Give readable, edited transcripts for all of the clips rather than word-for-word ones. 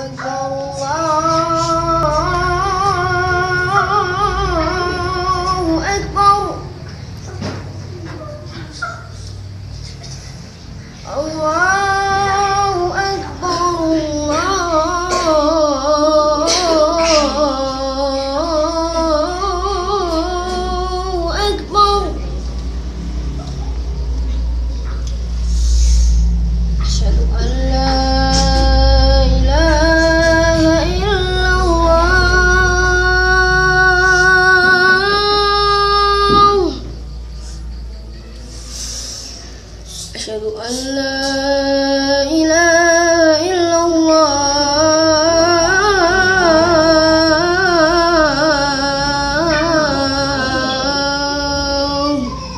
أشهد أن لا إله إلا الله.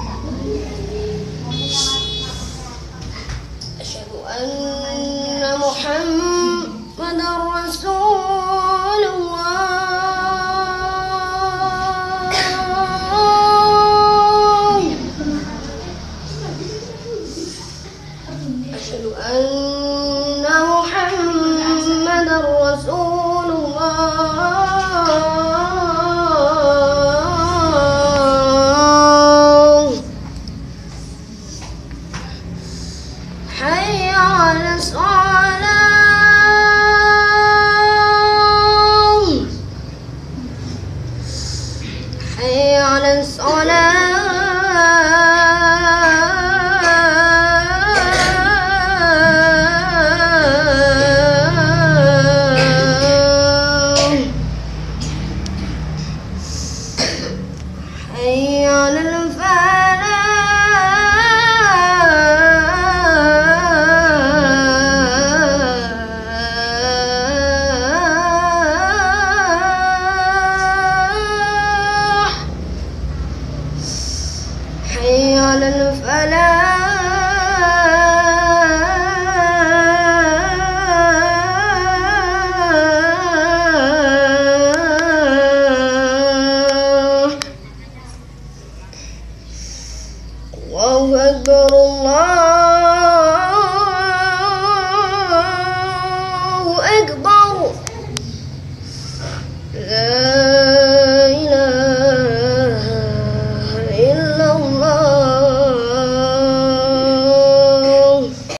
أشهد أن محمدًا رسول الله. أشهد أن محمدًا رسول الله. حي على الصلاة. حي على الصلاة. حي على الفلاح. حي على الفلاح.